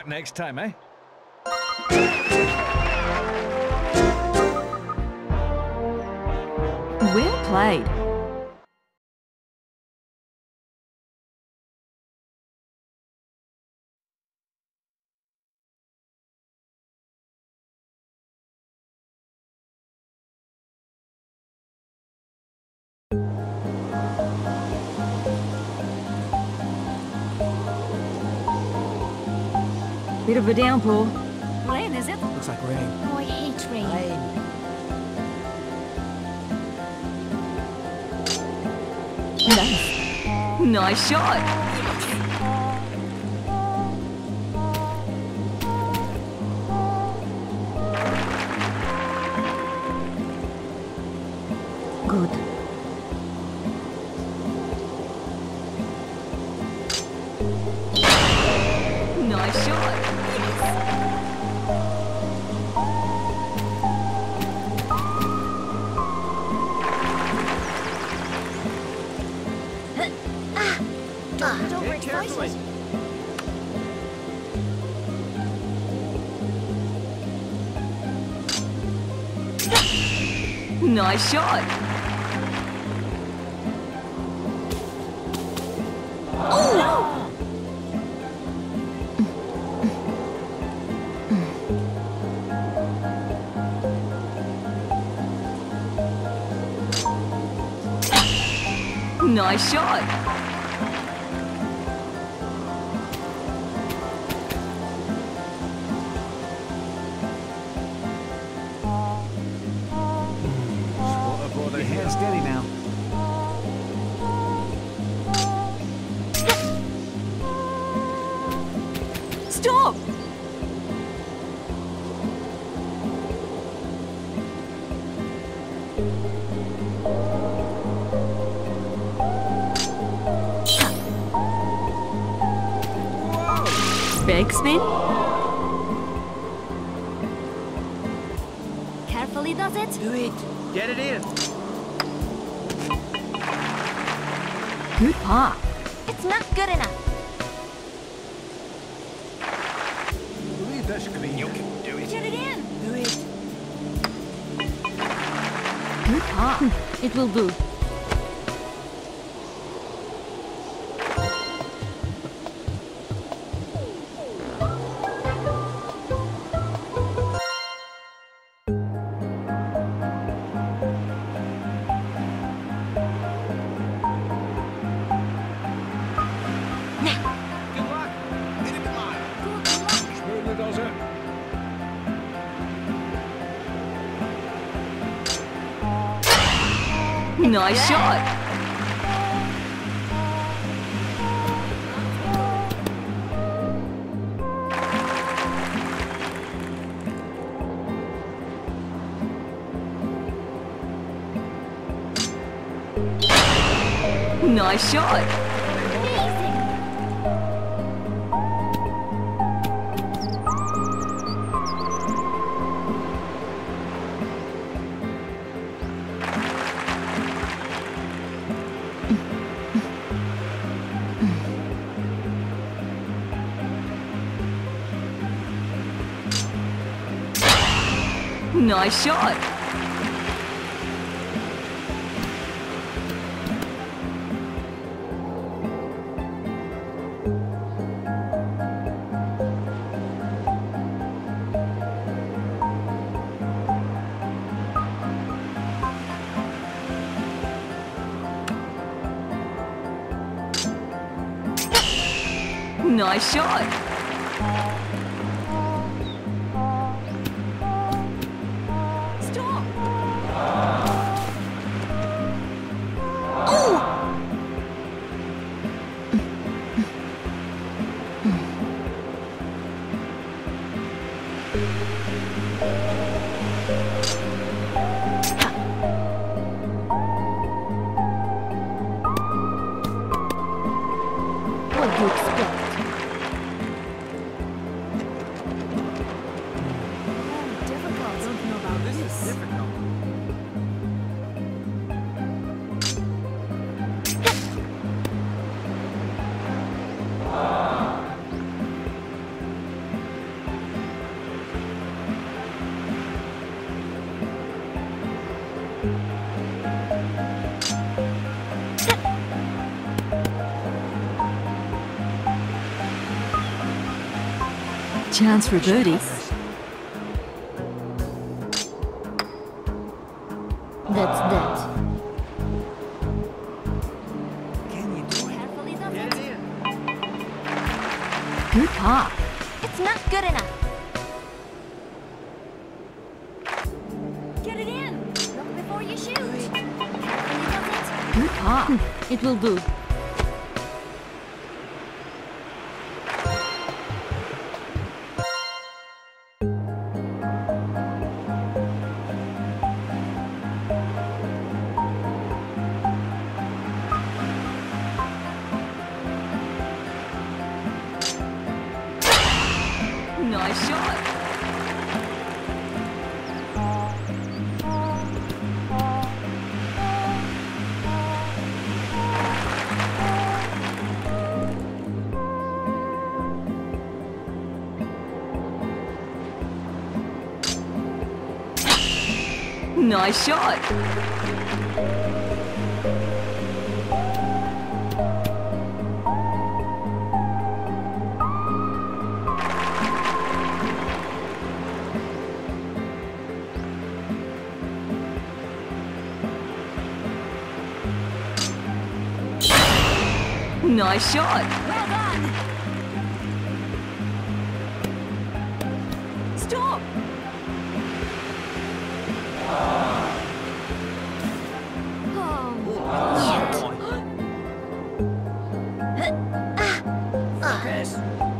next time, eh? Well played. Bit of a downpour. Rain, is it? Looks like rain. Oh, I hate rain. Nice. Nice shot. Good. Nice shot. Don't break carefully. voices. Nice shot. Oh! Nice shot. Your hand's steady now. Stop. Backspin. Carefully does it. Do it. Get it in. Good par. It's not good enough. Believe this green. You can do it. Get it in. Do it. Good par. It will do. Good luck. Hit it wide. Smoothly does it. Nice shot. Nice shot. Nice shot. Nice shot. Stop. Oh! What do you expect? Difficult. Don't know about This is difficult. Chance for a birdie. That's that. Can you do it? Carefully does Get it. it in. Good par. It's not good enough. Get it in. Look before you shoot. Carefully does it. Good par. It will do. Nice shot. Nice shot. Nice shot. Well done. Stop. Yes.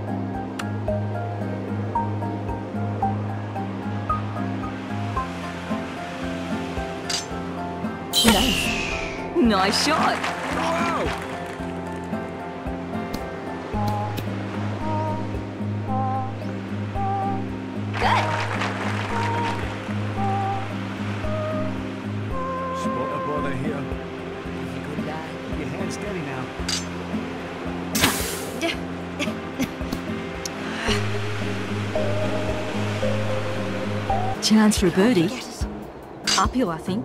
Nice shot. Bravo! Good. Spot a bother here. Good guy. Keep your hand steady now. Chance for a birdie. Uphill, I think.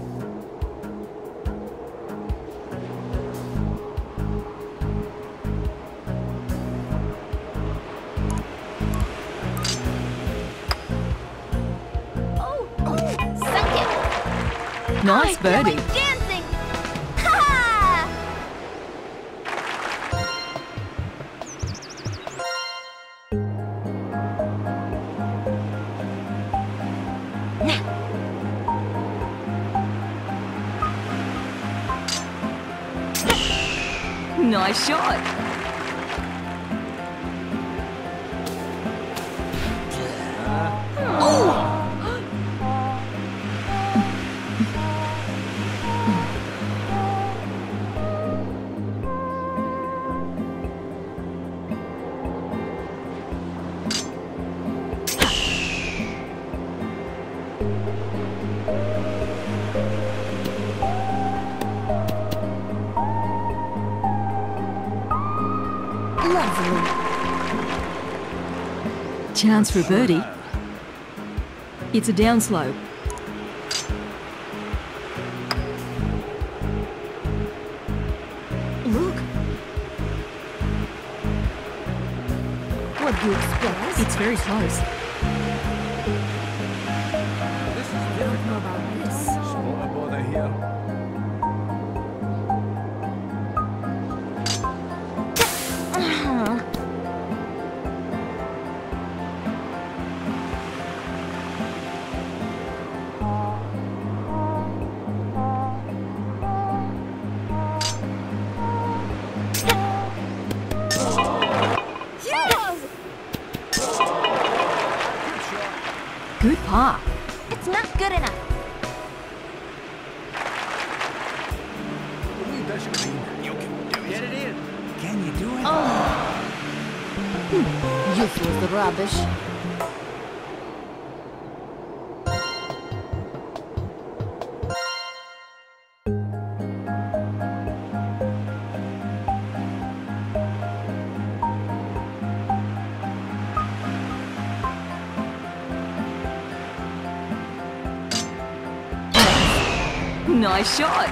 Sunk it. Nice I feel birdie. like dancing. Ha! Nice shot. Lovely. Chance for a birdie. It's a downslope. Look. What do you expect? It's very close. This is I don't know about this. Spot a bother here. Good par. It's not good enough. Leave this clean. You can do it. Get it in. Can you do it? Useless rubbish. Nice shot.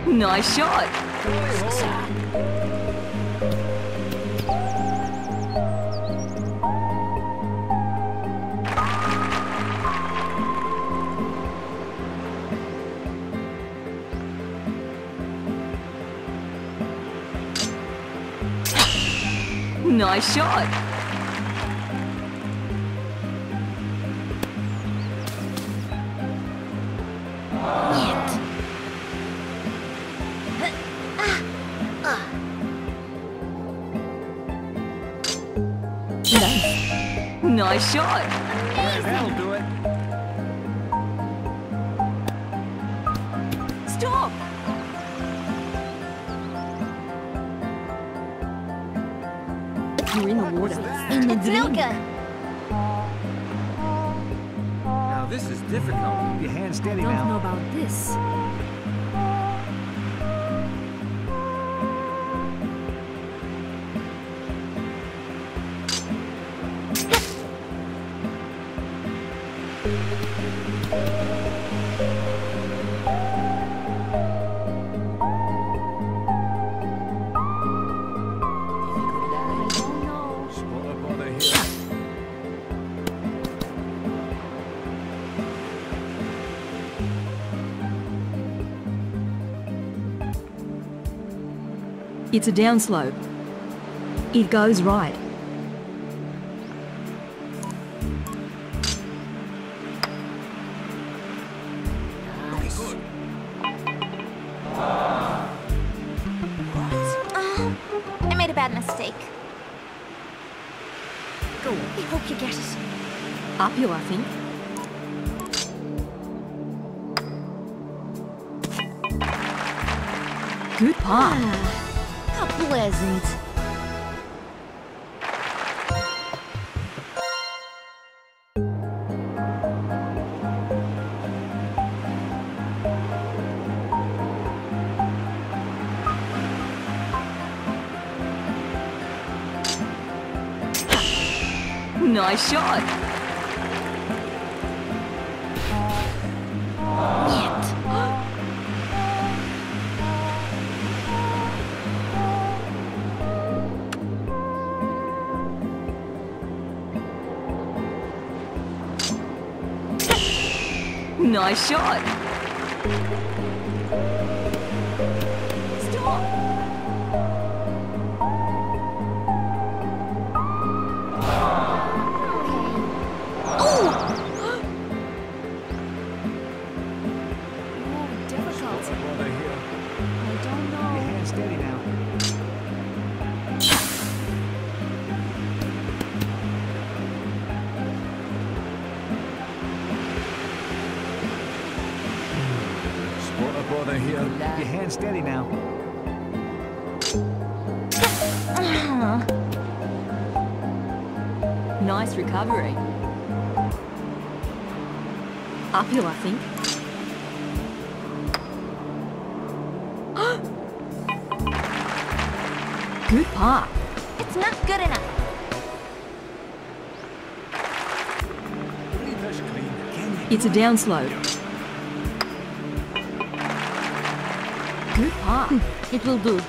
Nice shot. Nice shot. Nice shot. That'll do it. Stop! You're in the water. In the Milka! Now this is difficult. Keep your hand steady Don't know now. about this. Spot up while they're here. It's a downslope. It goes right. I made a bad mistake. Go. I hope you get it. Uphill, I think. Good par. How pleasant. Nice shot. Nice shot. Stop! Difficult. Spot up while they're here. I don't Keep your know. hand steady now. Spot up while they're here. Keep your hand steady now. Nice recovery. Uphill, I think. Good par. It's not good enough. Leave this clean. Can you? It's a downslope. Good par. It will do.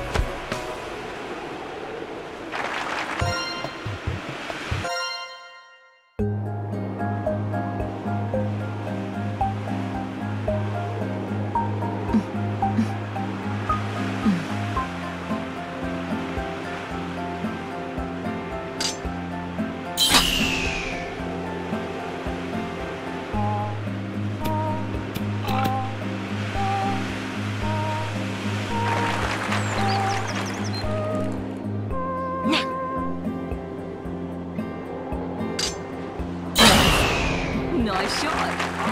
Nice shot.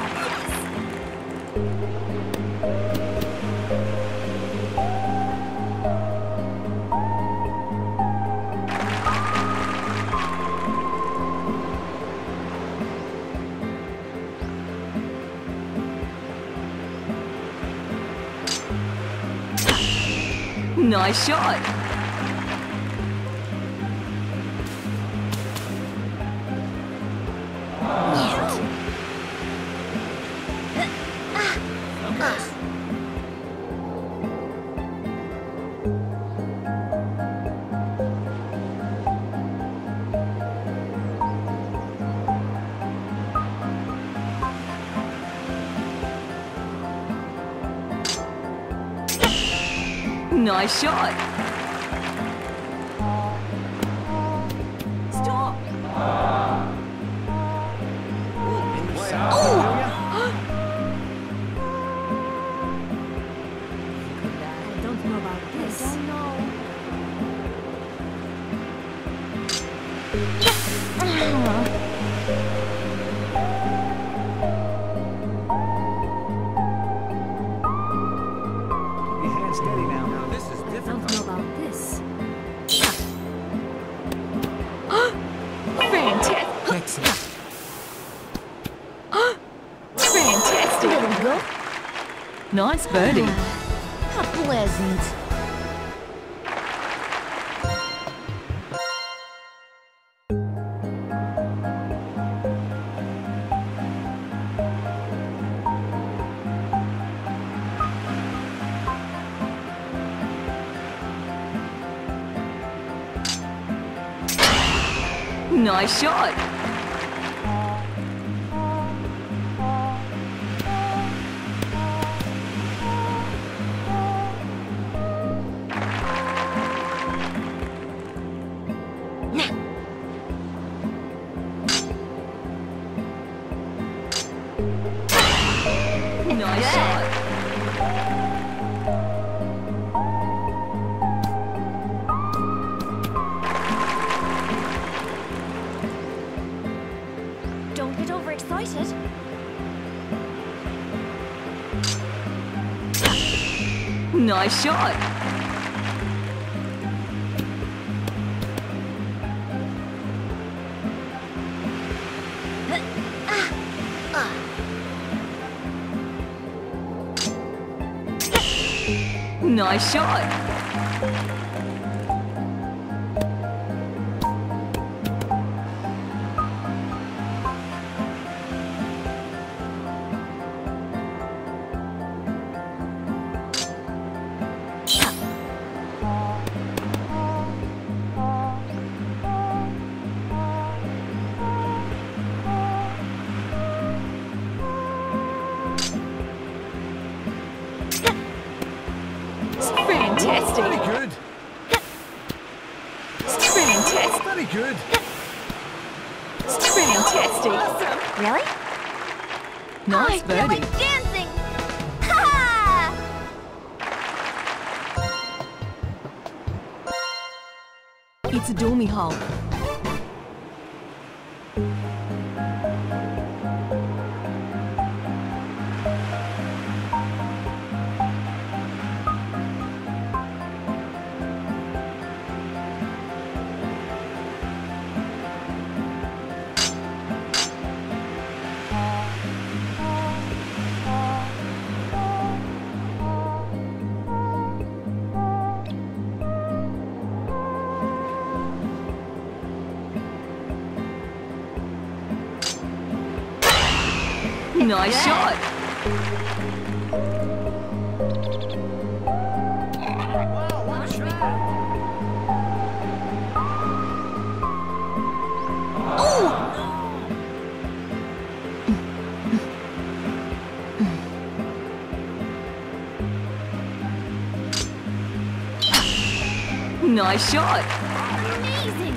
Nice shot. Nice shot. Stop! I don't know about this. I don't know. Keep your hands steady now. Now this is I difficult. don't know about this. Fantastic. Excellent. Fantastic. There we go. Nice birdie. How pleasant. Nice shot. Nice shot. Don't get overexcited. Nice shot. Nice shot. Fantastic. Very good. Fantastic. Very good. Fantastic. Really? Nice I feel birdie. like dancing. Ha! It's a dormy hole. Nice shot. Wow, what a shot. Nice shot. Amazing.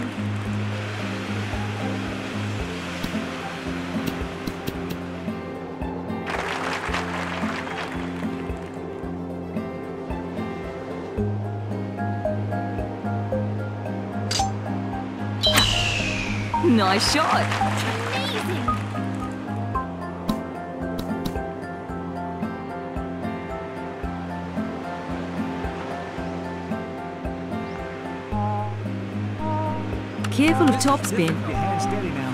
Nice shot. Amazing. Careful of Keep topspin. your hands steady now.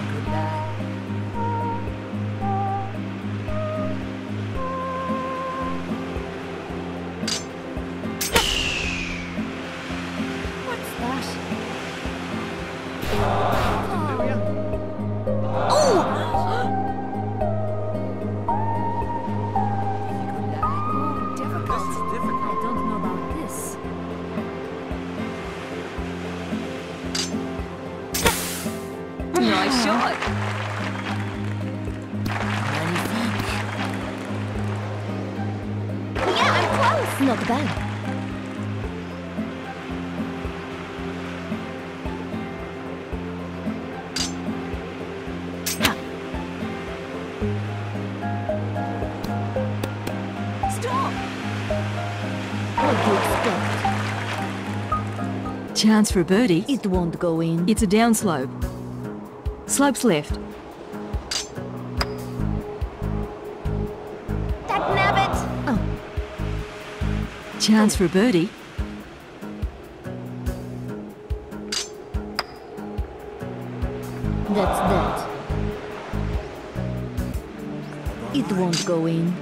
What's that? Do ya? Oh, difficult. This is difficult. I don't know about this. Nice shot. Yeah, I'm close. Not bad. What do you expect? Chance for a birdie. It won't go in. It's a downslope. Slopes left. That nabbit! Oh, Chance for a birdie. that's that. It won't go in.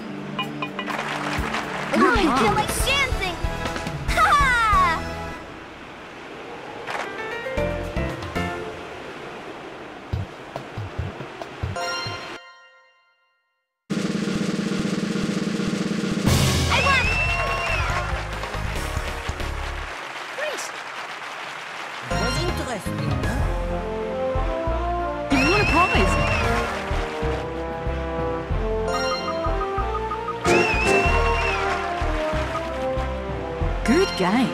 Oh, I feel like dancing! Ha! I won! Great! Was interesting, huh? You won a prize. Good game.